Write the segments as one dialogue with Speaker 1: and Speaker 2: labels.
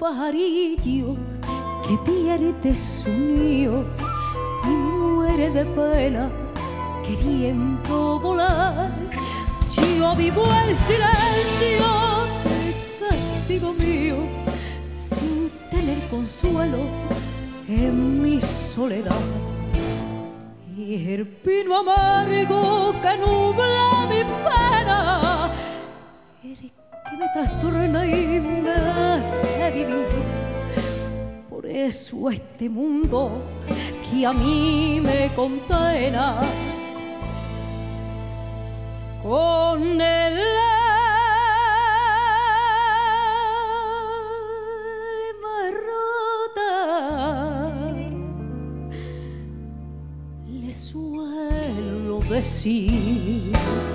Speaker 1: pajarillo que pierde su nido y muere de pena queriendo volar. Yo vivo el silencio del castigo mío sin tener consuelo en mi soledad. Y el pino amargo que nubla mi pena, el que me trastorna y me hace vivir. Por eso este mundo que a mí me condena con el alma rota, le suelo decir: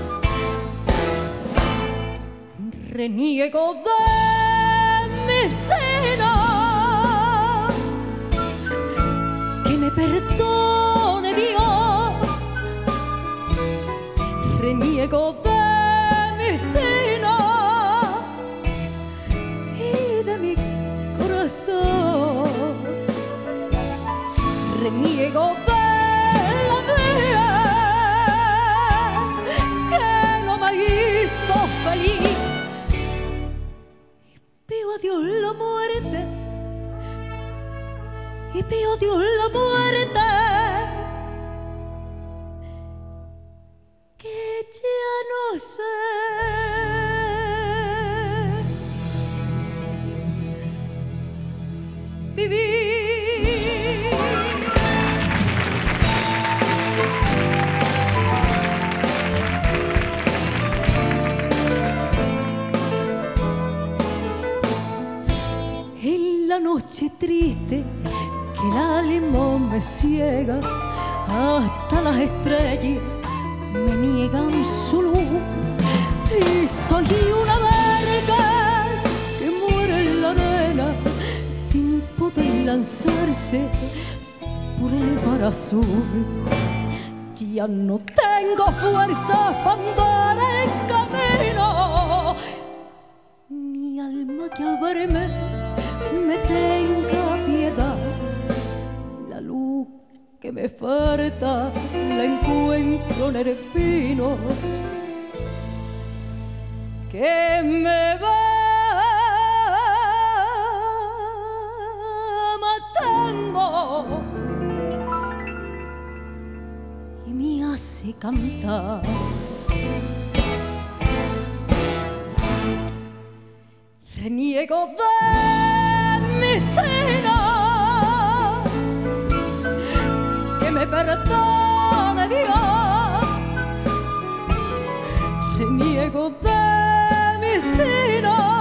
Speaker 1: reniego de mi seno, que me perdone Dios. Reniego de mi seno y de mi corazón. Reniego de la vida que no me hizo feliz. Y pido a Dios la muerte, y pido a Dios la muerte, que ya no sé vivir. En la noche triste que el alma me ciega, hasta las estrellas me niegan su luz. Y soy una barca que muere en la arena sin poder lanzarse por el mar azul. Ya no tengo fuerza para andar el camino, ni alma que al verme me tenga piedad. La luz que me falta la encuentro en el pino que me va matando y me hace cantar. Reniego de mi seno, que me perdone Dios. Reniego de mi seno